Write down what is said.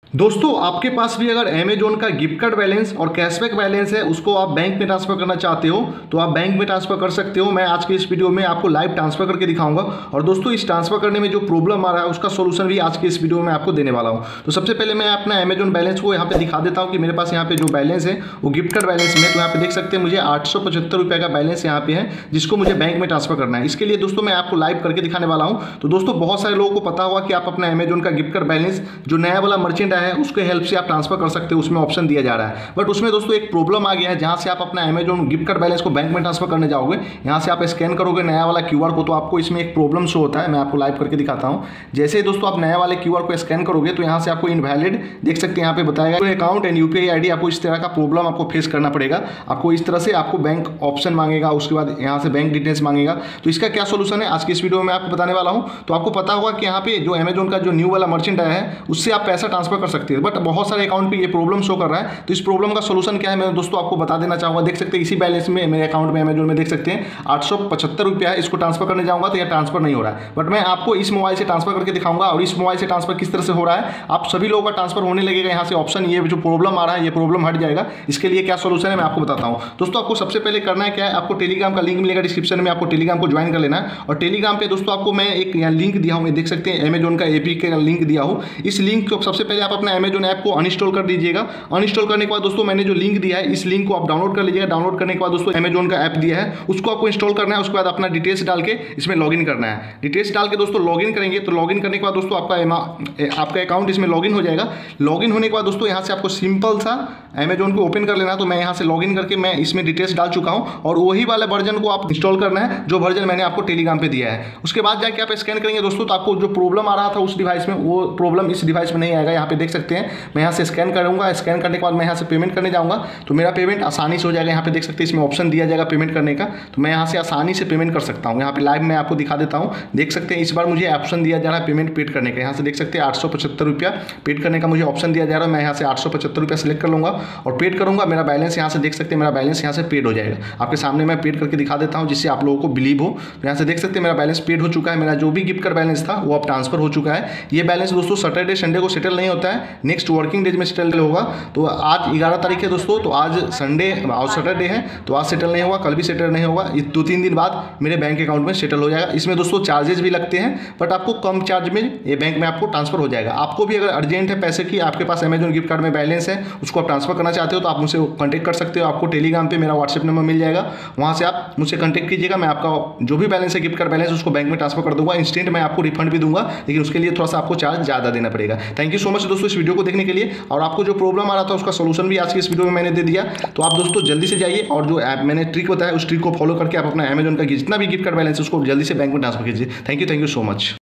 दोस्तों आपके पास भी अगर अमेजोन का गिफ्ट कार्ड बैलेंस और कैशबैक बैलेंस है, उसको आप बैंक में ट्रांसफर करना चाहते हो तो आप बैंक में ट्रांसफर कर सकते हो। मैं आज के इस वीडियो में आपको लाइव ट्रांसफर करके दिखाऊंगा और दोस्तों इस ट्रांसफर करने में जो प्रॉब्लम आ रहा है उसका सोल्यूशन भी आज के इस वीडियो में आपको देने वाला हूं। तो सबसे पहले मैं अपना अमेजोन बैलेंस को यहाँ पे दिखा देता हूँ कि मेरे पास यहाँ पे जो बैलेंस है वो गिफ्ट कार्ड बैलेंस में, तो यहाँ पे देख सकते हैं मुझे 875 रुपये का बैलेंस यहाँ पे है जिसको मुझे बैंक में ट्रांसफर करना है। इसके लिए दोस्तों मैं आपको लाइव करके दिखाने वाला हूँ। तो दोस्तों बहुत सारे लोगों को पता होगा कि आप अपना अमेजोन का गिफ्ट कार्ड बैलेंस जो नया वाला मर्चेंट आया है उसके हेल्प से आप ट्रांसफर कर सकते हो, उसमें ऑप्शन दिया जा रहा है। बट उसमें दोस्तों एक प्रॉब्लम आ गया है, जहां से आप अपना अमेजोन गिफ्ट कार्ड बैलेंस को बैंक में ट्रांसफर करने जाओगे, यहां से आप स्कैन करोगे नया वाला क्यूआर को, तो आपको इसमें एक प्रॉब्लम शो होता है। मैं आपको लाइव करके दिखाता हूं। जैसे ही दोस्तों आप नया वाले क्यूआर को स्कैन करोगे तो यहां से आपको इनवैलिड देख सकते हैं, यहाँ पे बताएगा अकाउंट एंड यूपीआई आईडी। आपको इस तरह का प्रॉब्लम आपको फेस करना पड़ेगा। आपको इस तरह से आपको बैंक ऑप्शन मांगेगा, उसके बाद यहाँ से बैंक डिटेल्स मांगेगा। तो इसका क्या सोल्यूशन है आज की इस वीडियो में आपको बताने वाला हूँ। तो आपको पता होगा कि यहाँ पे जो अमेजोन का जो न्यू वाला मर्चेंट आया है उससे आप पैसा ट्रांसफर कर सकते हैं, बट बहुत सारे अकाउंट पे ये प्रॉब्लम शो कर रहा है। तो इस प्रॉब्लम का सोल्यूशन क्या है मैं दोस्तों आपको बता देना चाहूँगा। देख सकते हैं इसी बैलेंस में मेरे अकाउंट में अमेजोन में देख सकते हैं 875 रुपया है। इसको ट्रांसफर करने जाऊँगा तो यह ट्रांसफर नहीं हो रहा है, बट मैं आपको इस मोबाइल से ट्रांसफर करके दिखाऊंगा। और इस मोबाइल से ट्रांसफर किस तरह से हो रहा है, आप सभी लोगों का ट्रांसफर होने लगेगा। यहाँ से ऑप्शन ये जो प्रॉब्लम आ रहा है ये प्रॉब्लम हट जाएगा। इसके लिए क्या सोल्यूशन है मैं आपको बताता हूँ। दोस्तों आपको सबसे पहले करना है क्या है, आपको टेलीग्राम का लिंक मिलेगा डिस्क्रिप्शन में, आपको टेलीग्राम को ज्वाइन कर लेना है। और टेलीग्राम पे दोस्तों आपको मैं एक यहाँ लिंक दिया हूँ, देख सकते हैं अमेजोन का एपीके का लिंक दिया हूँ। इस लिंक को सबसे पहले आप अपना अमेजोन ऐप को अनइंस्टॉल कर दीजिएगा। अनइंस्टॉल करने के बाद दोस्तों मैंने जो लिंक दिया है इस लिंक को आप डाउनलोड कर लीजिएगा। डाउनलोड करने के बाद दोस्तों अमेजोन का ऐप दिया है उसको आपको इंस्टॉल करना है। उसके बाद अपना डिटेल्स डाल के इसमें लॉगिन करना है। डिटेल्स डाल के दोस्तों लॉगिन करेंगे तो लॉगिन करने के बाद दोस्तों आपका अकाउंट इसमें लॉगिन हो जाएगा। लॉगिन होने के बाद दोस्तों यहाँ से आपको सिंपल सा अमेजोन को ओपन कर लेना। तो मैं यहाँ से लॉगिन करके मैं इसमें डिटेल्स डाल चुका हूँ और वही वाला वर्जन को आप इंस्टॉल करना है जो वर्जन मैंने आपको टेलीग्राम पे दिया है। उसके बाद जाके आप स्कैन करेंगे दोस्तों तो आपको जो प्रॉब्लम आ रहा था उस डिवाइस में वो प्रॉब्लम इस डिवाइस में नहीं आएगा। यहाँ पे देख सकते हैं मैं यहाँ से स्कैन करूँगा। स्कैन करने के बाद मैं यहाँ से पेमेंट करने जाऊँगा तो मेरा पेमेंट आसानी से हो जाएगा। यहाँ पे देख सकते हैं इसमें ऑप्शन दिया जाएगा पेमेंट करने का, तो मैं यहाँ से आसानी से पेमेंट कर सकता हूँ। यहाँ पे लाइव मैं आपको दिखा देता हूँ। देख सकते हैं इस बार मुझे ऑप्शन दिया जा रहा है पेमेंट पेड करने का। यहाँ से देख सकते हैं 875 रुपया पेड करने का मुझे ऑप्शन दिया जा रहा है। मैं यहाँ से 875 रुपया सेलेक्ट कर लूँगा और पेड करूँगा। मेरा बैलेंस यहाँ से देख सकते हैं मेरा बैलेंस यहाँ से पेड हो जाएगा। आपके सामने मैं पेड करके दिखा देता हूँ जिससे आप लोगों को बिलीव हो। तो यहाँ से देख सकते हैं मेरा बैलेंस पेड हो चुका है। मेरा जो भी गिफ्ट कार्ड बैलेंस था वो अब ट्रांसफर हो चुका है। ये बैलेंस दोस्तों सैटरडे संडे को सेटल नहीं होता है, नेक्स्ट वर्किंग डेज में सेटल होगा। तो आज 11 तारीख है दोस्तों, तो आज संडे और सैटरडे है तो आज सेटल नहीं होगा, कल भी सेटल नहीं होगा। ये 2-3 दिन बाद मेरे बैंक अकाउंट में सेटल हो जाएगा। इसमें दोस्तों चार्जेस भी लगते हैं बट आपको कम चार्ज में ये बैंक में आपको ट्रांसफर हो जाएगा। आपको भी अगर अर्जेंट है पैसे की, आपके पास अमेजोन गिफ्ट कार्ड में बैलेंस है उसको आप ट्रांसफर करना चाहते हो तो आप मुझसे कॉन्टैक्ट कर सकते हो। आपको टेलीग्राम पे मेरा व्हाट्सएप नंबर मिल जाएगा, वहाँ से आप मुझसे कॉन्टैक्ट कीजिएगा। मैं आपका जो भी बैलेंस है गिफ्ट कार्ड बैलेंस उसको बैंक में ट्रांसफर कर दूंगा। इंस्टेंट मैं आपको रिफंड भी दूंगा, लेकिन उसके लिए थोड़ा सा आपको चार्ज ज़्यादा देना पड़ेगा। थैंक यू सो मच दोस्तों इस वीडियो को देखने के लिए। और आपको जो प्रॉब्लम आ रहा था उसका सोल्यूशन भी आज की इस वीडियो में मैंने दे दिया। तो आप दोस्तों जल्दी से जाइए और जो ऐप मैंने ट्रिक बताया उस ट्रिक को फॉलो करके आप अपना अमेजोन का जितना भी गिफ्ट कार्ड बैलेंस है उसको जल्दी से बैंक में ट्रांसफर कीजिए। Thank you so much.